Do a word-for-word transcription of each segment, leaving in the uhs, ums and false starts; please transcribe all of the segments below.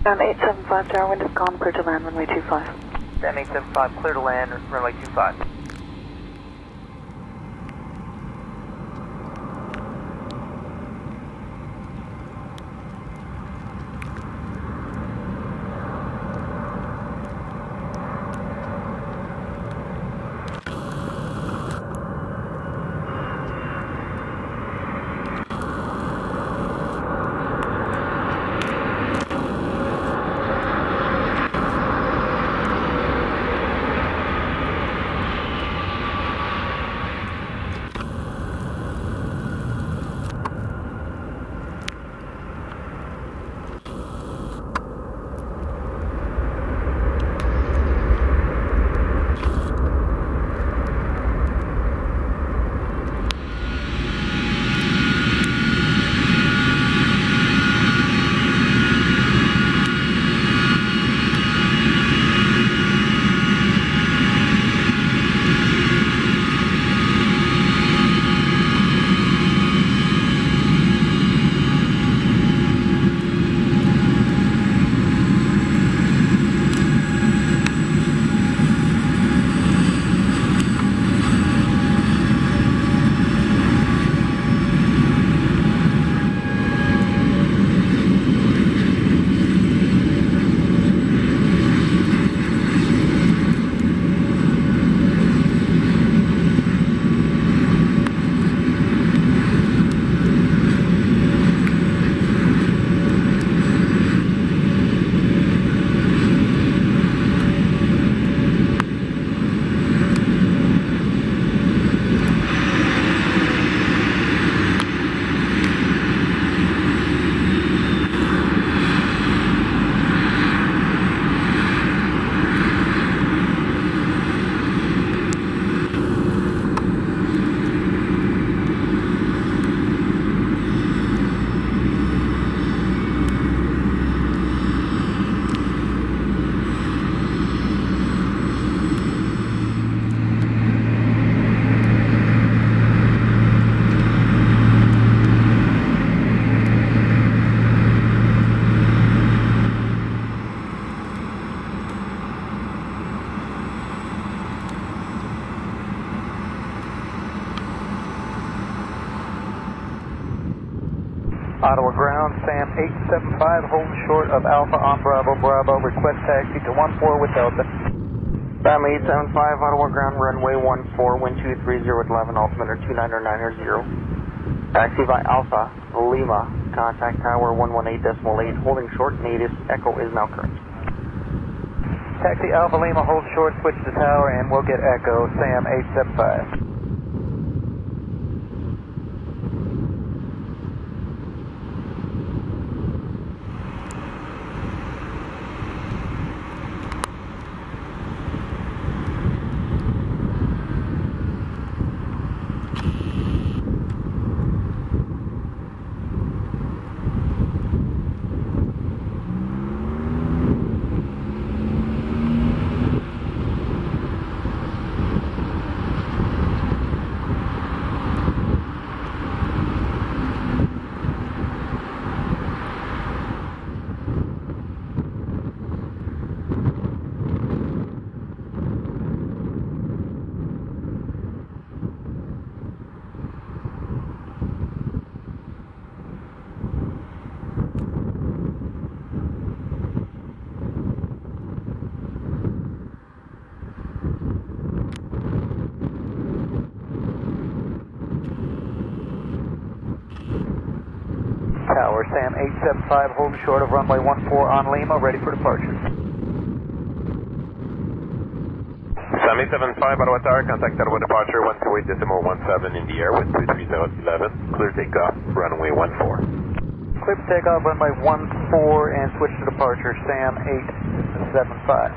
Sam eight seven five, tower wind is calm, clear to land, runway two five. Sam eight seven five, clear to land, runway two five. Ottawa ground, Sam eight seven five, holding short of Alpha on Bravo, Bravo, request taxi to one four with Delta. Sam eight seven five, Ottawa ground, runway one four, wind two three zero with eleven, altimeter two nine nine zero. Taxi by Alpha, Lima, contact tower one one eight decimal eight, holding short, native, echo is now current. Taxi Alpha Lima, hold short, switch to tower, and we'll get echo, Sam eight seven five. Tower, Sam eight seven five, holding short of runway one four on Lima, ready for departure. Sam eight seven five, Ottawa Tower, contact Ottawa departure one two eight decimal one seven in the air with two three zero eleven, clear takeoff, runway one four. Clear to take off, runway one four, and switch to departure, Sam eight seven five.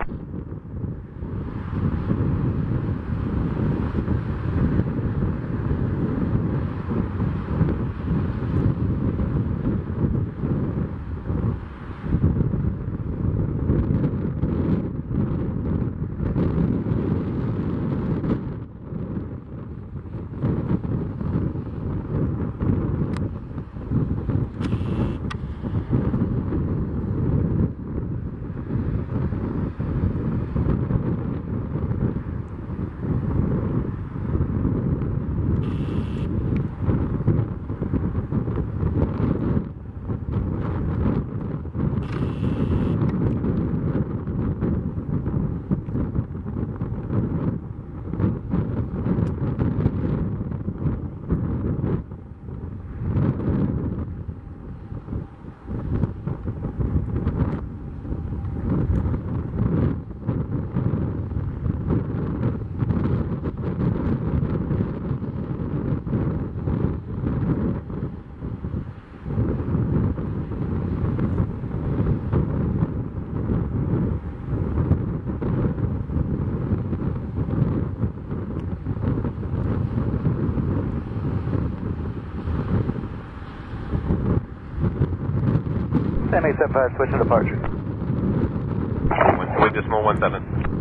Sam eight seven five, switching departure. one two eight decimal one seven.